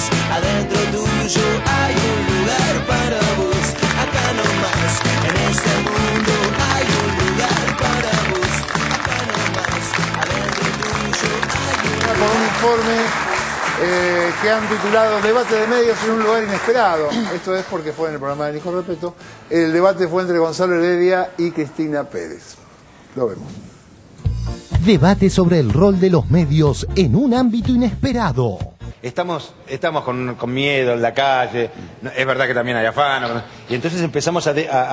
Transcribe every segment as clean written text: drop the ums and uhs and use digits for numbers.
adentro tuyo hay un lugar para vos. Acá nomás, en este mundo hay un lugar para vos. Acá nomás, adentro tuyo hay un lugar. Con un informe que han titulado Debate de Medios en un lugar inesperado. Esto es porque fue en el programa de Nico Repetto. El debate fue entre Gonzalo Heredia y Cristina Pérez. Lo vemos. Debate sobre el rol de los medios en un ámbito inesperado. Estamos con miedo en la calle, es verdad que también hay afán, y entonces empezamos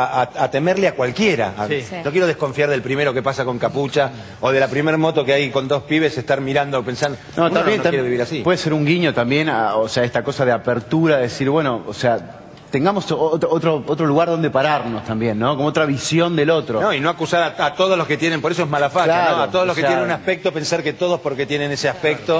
a temerle a cualquiera. Sí. No quiero desconfiar del primero que pasa con capucha, o de la primer moto que hay con dos pibes, estar mirando, pensando, No, también, quiero vivir así. Puede ser un guiño también, o sea, esta cosa de apertura, decir, bueno, o sea, tengamos otro lugar donde pararnos también, ¿no? Como otra visión del otro. No, y no acusar a todos los que tienen, por eso es mala facha, Claro, ¿no? A todos los que o sea, tienen un aspecto, pensar que todos porque tienen ese aspecto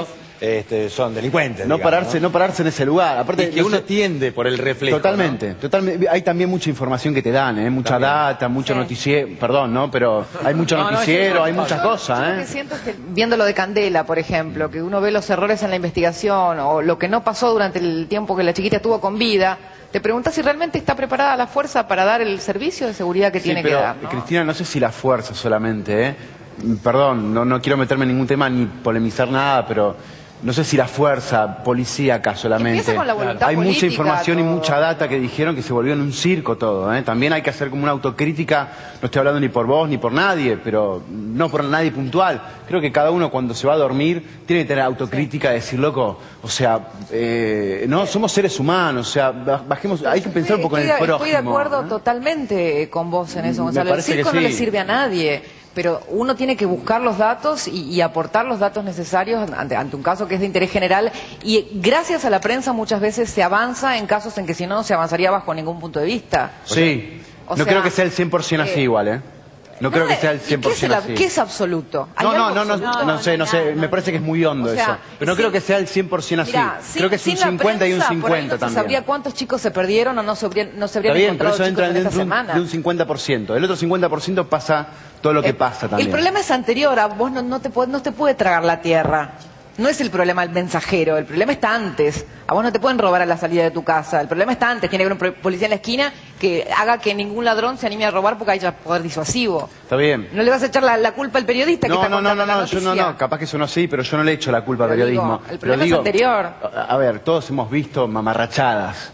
son delincuentes. No digamos, pararse, ¿no? pararse en ese lugar. Aparte, y que uno tiende por el reflejo. Totalmente, totalmente. Hay también mucha información que te dan, mucha También. data, mucho noticiero, perdón, ¿no? Pero hay mucho noticiero, hay muchas Yo cosas, lo que siento es que, viendo lo de Candela, por ejemplo, que uno ve los errores en la investigación o lo que no pasó durante el tiempo que la chiquita estuvo con vida, te preguntás si realmente está preparada la fuerza para dar el servicio de seguridad que tiene que dar, ¿no? Cristina, no sé si la fuerza solamente, Perdón, no quiero meterme en ningún tema ni polemizar nada, pero no sé si la fuerza policíaca solamente. Empieza con la voluntad Hay mucha política, información y todo. mucha data que dijeron que se volvió en un circo todo, También hay que hacer como una autocrítica, no estoy hablando ni por vos ni por nadie, pero no por nadie puntual. Creo que cada uno cuando se va a dormir tiene que tener autocrítica, de decir, loco, o sea, no, somos seres humanos, o sea, bajemos, hay que pensar un poco en el prójimo. Estoy de acuerdo totalmente con vos en eso, Gonzalo. El parece circo que no sí. le sirve a nadie, pero uno tiene que buscar los datos y aportar los datos necesarios ante un caso que es de interés general, y gracias a la prensa muchas veces se avanza en casos en que si no se avanzaría bajo ningún punto de vista. Sí, O no sea, creo que sea el 100% así igual, No creo que sea el 100% así. ¿Qué es absoluto? ¿Hay No, algo absoluto? no sé, me parece que es muy hondo O sea, eso. Pero no creo que sea el 100% así. Mirá, Creo que es un sin la 50 y un prensa, por ahí 50 no se también. sabría cuántos chicos se perdieron o no se habrían Está bien, pero encontrado eso chicos entra en esta dentro semana. de un 50%. El otro 50% pasa todo lo que pasa también. El problema es anterior, a vos no te puede tragar la tierra. No es el problema el mensajero, el problema está antes. A vos no te pueden robar a la salida de tu casa, el problema está antes. Tiene que haber un policía en la esquina que haga que ningún ladrón se anime a robar porque haya poder disuasivo. Está bien. No le vas a echar la culpa al periodista que está contando la yo noticia. no, capaz que eso no así, pero yo no le echo la culpa al Pero periodismo. digo, el problema es anterior. A ver, todos hemos visto mamarrachadas.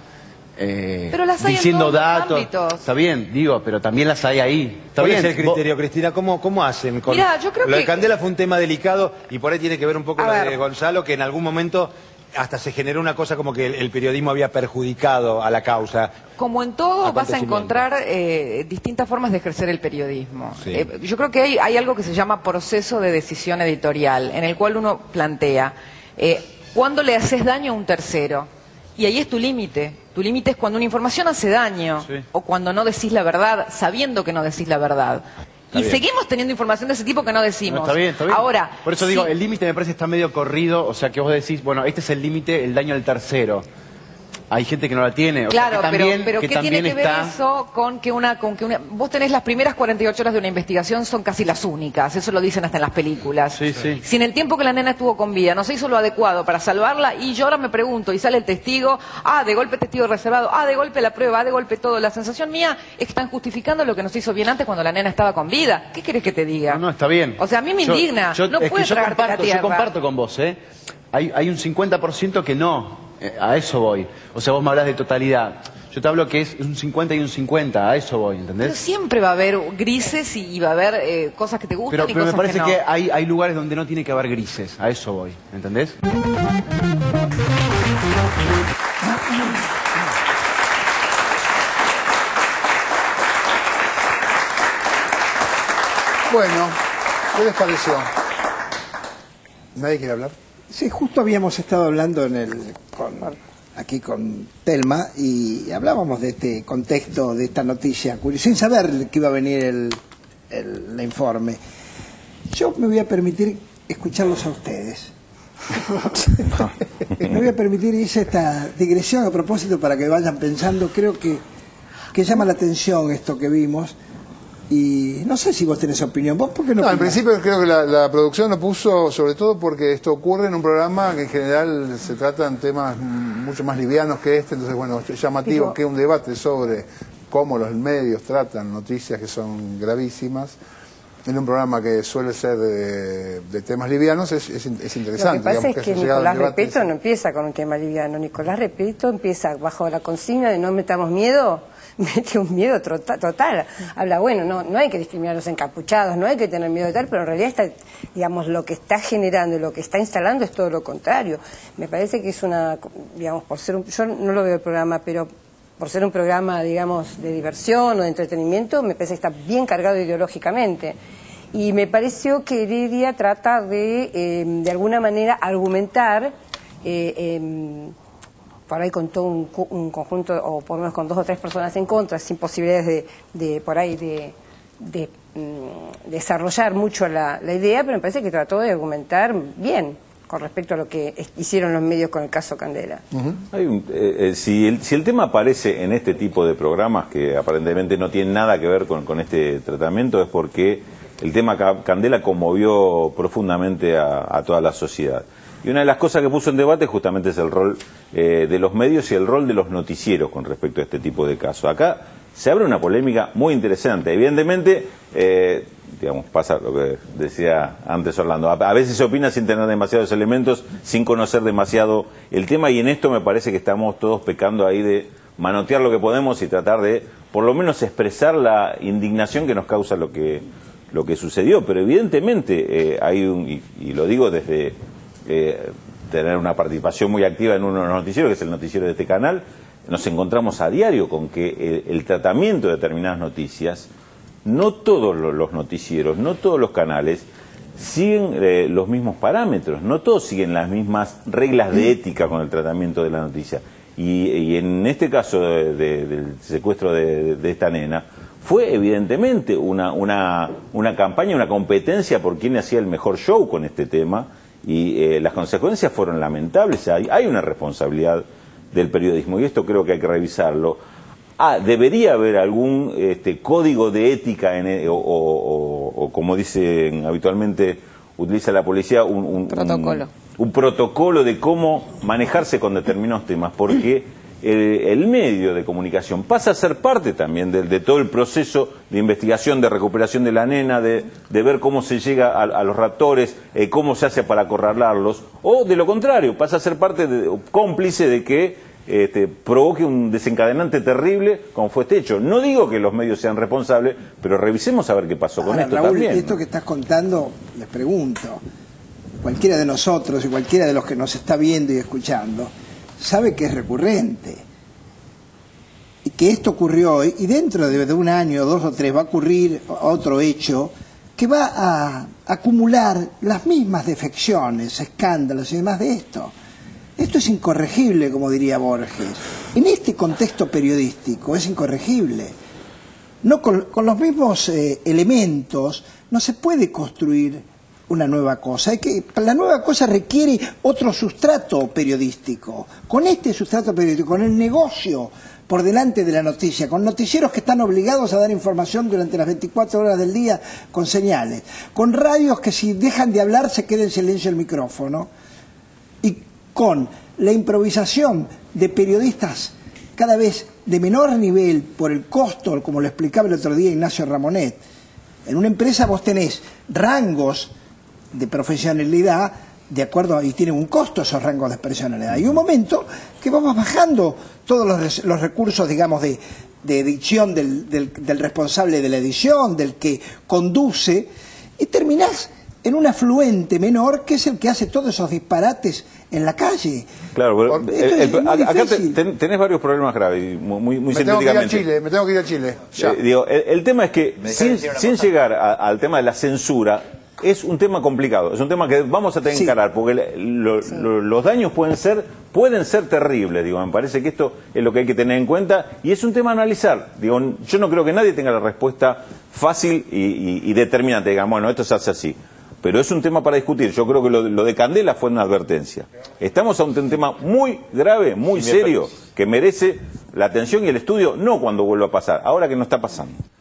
Pero las hay en diciendo todos los datos. ámbitos. Está bien, digo, pero también las hay ahí. Está ¿Cuál bien. es el criterio, Cristina? ¿Cómo hacen? Mirá, yo creo lo de que- Candela fue un tema delicado y por ahí tiene que ver un poco A lo ver. de Gonzalo, que en algún momento hasta se generó una cosa como que el periodismo había perjudicado a la causa. Como en todo, vas a Acontecimiento. encontrar distintas formas de ejercer el periodismo. Sí. Yo creo que hay algo que se llama proceso de decisión editorial, en el cual uno plantea cuándo le haces daño a un tercero. Y ahí es tu límite. Tu límite es cuando una información hace daño, Sí. o cuando no decís la verdad, sabiendo que no decís la verdad. Y bien. seguimos teniendo información de ese tipo que no decimos. No, está bien, está bien. Ahora, por eso digo, sí, el límite me parece que está medio corrido, o sea que vos decís, bueno, este es el límite, el daño al tercero. Hay gente que no la tiene. O sea, claro, que también, pero ¿qué tiene que ver está... eso con que una... Vos tenés las primeras 48 horas de una investigación, son casi las únicas, eso lo dicen hasta en las películas. Sí, sí. Si en el tiempo que la nena estuvo con vida no se hizo lo adecuado para salvarla, y yo ahora me pregunto, y sale el testigo, de golpe testigo reservado, de golpe la prueba, de golpe todo, la sensación mía es que están justificando lo que no se hizo bien antes cuando la nena estaba con vida. ¿Qué querés que te diga? No, está bien. O sea, a mí me indigna, no es que puede tragarte la tierra. yo comparto con vos, Hay un 50% que no, a eso voy. O sea, vos me hablas de totalidad. Yo te hablo que es un 50 y un 50, a eso voy, Pero ¿entendés? siempre va a haber grises y va a haber cosas que te gustan y Pero cosas me parece no. que hay lugares donde no tiene que haber grises, a eso voy, ¿entendés? Bueno, ¿qué les pareció? ¿Nadie quiere hablar? Sí, justo habíamos estado hablando aquí con Telma y hablábamos de este contexto, de esta noticia, sin saber que iba a venir el informe. Yo me voy a permitir escucharlos a ustedes. Me voy a permitir, hice esta digresión a propósito para que vayan pensando. Creo que llama la atención esto que vimos, Y no sé si vos tenés opinión. ¿Vos por qué no No, en opinás? principio creo que la producción lo puso sobre todo porque esto ocurre en un programa que en general se tratan temas mucho más livianos que este, entonces bueno, es llamativo que un debate sobre cómo los medios tratan noticias que son gravísimas en un programa que suele ser de temas livianos es interesante. Lo que pasa Digamos es que haya llegado Nicolás al debate Repetto ese. no empieza con un tema liviano. Nicolás Repetto empieza bajo la consigna de no metamos miedo, mete un miedo total. Habla, bueno, no hay que discriminar a los encapuchados, no hay que tener miedo de tal, pero en realidad está, digamos, lo que está generando y lo que está instalando es todo lo contrario. Me parece que es una, digamos, por ser yo no lo veo el programa, pero por ser un programa, digamos, de diversión o de entretenimiento, me parece que está bien cargado ideológicamente. Y me pareció que Heredia trata de alguna manera, argumentar, por ahí con todo un conjunto, o por lo menos con 2 o 3 personas en contra, sin posibilidades de desarrollar mucho la idea, pero me parece que trató de argumentar bien con respecto a lo que hicieron los medios con el caso Candela. Si el tema aparece en este tipo de programas que aparentemente no tienen nada que ver con este tratamiento, es porque el tema Candela conmovió profundamente a toda la sociedad. Y una de las cosas que puso en debate justamente es el rol de los medios y el rol de los noticieros con respecto a este tipo de casos. Acá se abre una polémica muy interesante. Evidentemente, digamos, pasa lo que decía antes Orlando. A veces se opina sin tener demasiados elementos, sin conocer demasiado el tema, y en esto me parece que estamos todos pecando ahí de manotear lo que podemos y tratar de, por lo menos, expresar la indignación que nos causa lo que sucedió. Pero evidentemente hay y lo digo desde tener una participación muy activa en uno de los noticieros, que es el noticiero de este canal, nos encontramos a diario con que el tratamiento de determinadas noticias, no todos los noticieros, no todos los canales siguen los mismos parámetros, no todos siguen las mismas reglas de ética con el tratamiento de la noticia. Y en este caso del secuestro de esta nena, fue evidentemente una campaña, una competencia por quién hacía el mejor show con este tema, y las consecuencias fueron lamentables. Hay una responsabilidad del periodismo, y esto creo que hay que revisarlo. Debería haber algún código de ética o como dicen habitualmente, utiliza la policía, un protocolo de cómo manejarse con determinados temas, porque el medio de comunicación pasa a ser parte también de todo el proceso de investigación, de recuperación de la nena, de ver cómo se llega a los raptores, cómo se hace para acorralarlos, o de lo contrario, pasa a ser parte cómplice de que provoque un desencadenante terrible como fue este hecho. No digo que los medios sean responsables, pero revisemos a ver qué pasó con esto. Raúl, también, ¿no? Esto que estás contando, les pregunto, cualquiera de nosotros y cualquiera de los que nos está viendo y escuchando sabe que es recurrente y que esto ocurrió hoy, y dentro de un año, 2 o 3 va a ocurrir otro hecho que va a acumular las mismas defecciones, escándalos y demás de esto. Esto es incorregible, como diría Borges. En este contexto periodístico es incorregible. No con los mismos elementos no se puede construir una nueva cosa. La nueva cosa requiere otro sustrato periodístico. Con este sustrato periodístico, con el negocio por delante de la noticia, con noticieros que están obligados a dar información durante las 24 horas del día con señales, con radios que si dejan de hablar se queda en silencio el micrófono, y con la improvisación de periodistas cada vez de menor nivel por el costo, como lo explicaba el otro día Ignacio Ramonet. En una empresa vos tenés rangos de profesionalidad de acuerdo, y tienen un costo esos rangos de profesionalidad. Hay un momento que vamos bajando todos los recursos, digamos, de edición del responsable de la edición, del que conduce, y terminás en un afluente menor que es el que hace todos esos disparates en la calle. Claro, pero acá tenés varios problemas graves, muy sintéticamente. Me tengo que ir a Chile. El tema es que sin llegar al tema de la censura, es un tema complicado, es un tema que vamos a tener que encarar, porque los daños pueden ser terribles, me parece que esto es lo que hay que tener en cuenta, y es un tema a analizar. Yo no creo que nadie tenga la respuesta fácil y determinante, digamos, bueno, esto se hace así. Pero es un tema para discutir. Yo creo que lo de Candela fue una advertencia. Estamos ante un tema muy grave, muy serio, que merece la atención y el estudio, no cuando vuelva a pasar, ahora que no está pasando.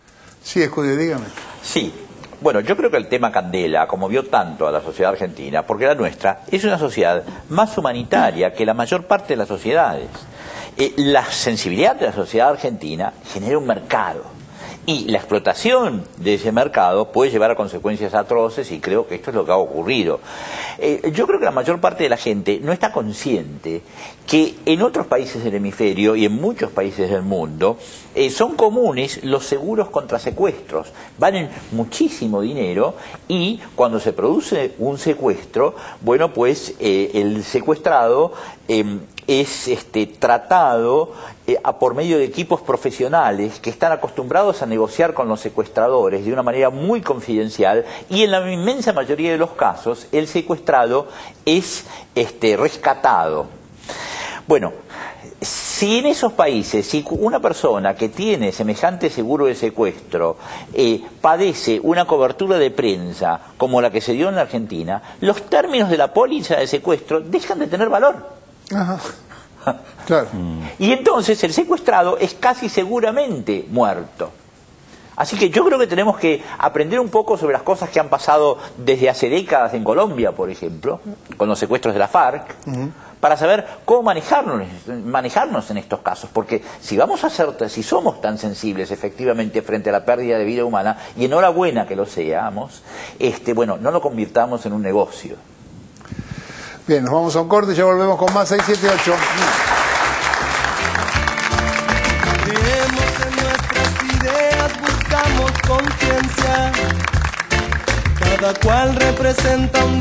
Sí, Escudio, dígame. Sí. Bueno, yo creo que el tema Candela conmovió tanto a la sociedad argentina, porque la nuestra es una sociedad más humanitaria que la mayor parte de las sociedades. La sensibilidad de la sociedad argentina genera un mercado. Y la explotación de ese mercado puede llevar a consecuencias atroces, y creo que esto es lo que ha ocurrido. Yo creo que la mayor parte de la gente no está consciente que en otros países del hemisferio y en muchos países del mundo son comunes los seguros contra secuestros. Valen muchísimo dinero, y cuando se produce un secuestro, bueno, pues el secuestrado es tratado por medio de equipos profesionales que están acostumbrados a negociar con los secuestradores de una manera muy confidencial, y en la inmensa mayoría de los casos el secuestrado es rescatado. Bueno, si en esos países, si una persona que tiene semejante seguro de secuestro padece una cobertura de prensa como la que se dio en la Argentina, los términos de la póliza de secuestro dejan de tener valor. Ajá. Claro. Y entonces el secuestrado es casi seguramente muerto. Así que yo creo que tenemos que aprender un poco sobre las cosas que han pasado desde hace décadas en Colombia, por ejemplo, con los secuestros de la FARC, para saber cómo manejarnos en estos casos. Porque si somos tan sensibles efectivamente frente a la pérdida de vida humana, y enhorabuena que lo seamos, bueno, no lo convirtamos en un negocio. Bien, nos vamos a un corte y ya volvemos con más 678. Creemos en nuestras ideas, buscamos conciencia. Cada cual representa un